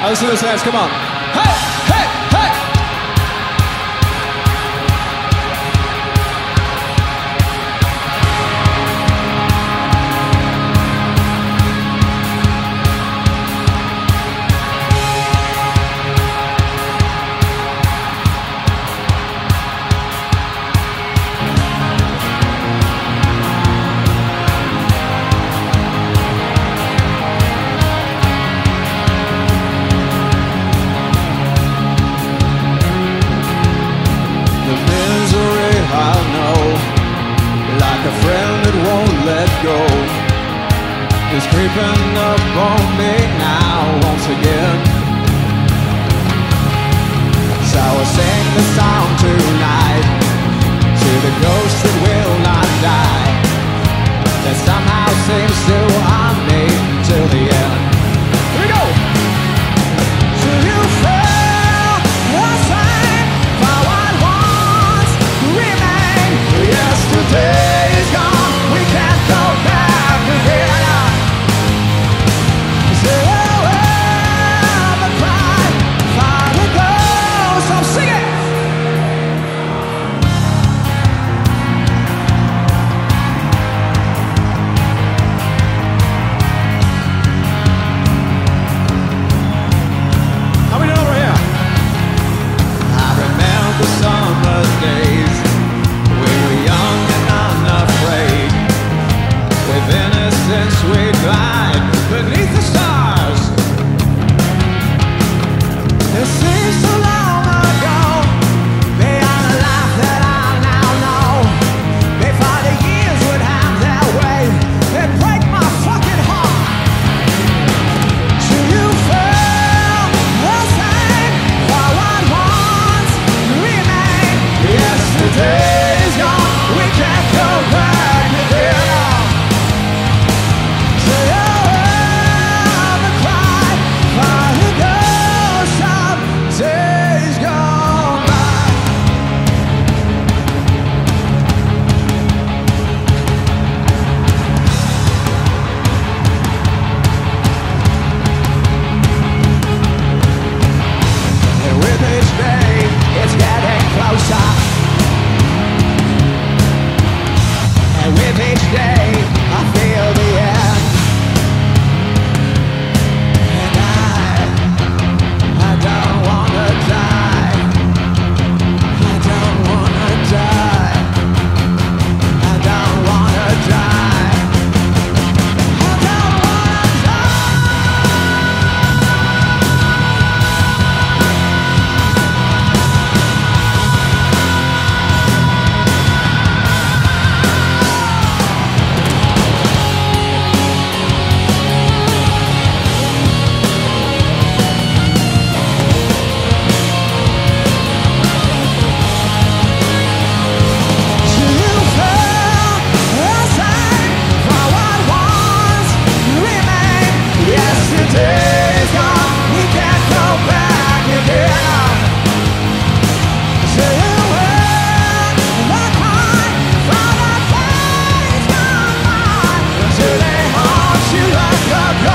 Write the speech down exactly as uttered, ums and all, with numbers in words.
Oh, listen to those hands, come on. Hey, hey, hey! Like a friend that won't let go is creeping up on me now once again. So I'll sing the song tonight to the ghost that will not die, that somehow seems to haunt me till the end. Here we go! So you feel the same for what once remained. Yesterday we glide beneath the stars. It seems so long ago, beyond the life that I now know. Before the years would have their way, they break my fucking heart. So you feel the same for what once remained. Yesterday's gone, we can't go back again. Go, go.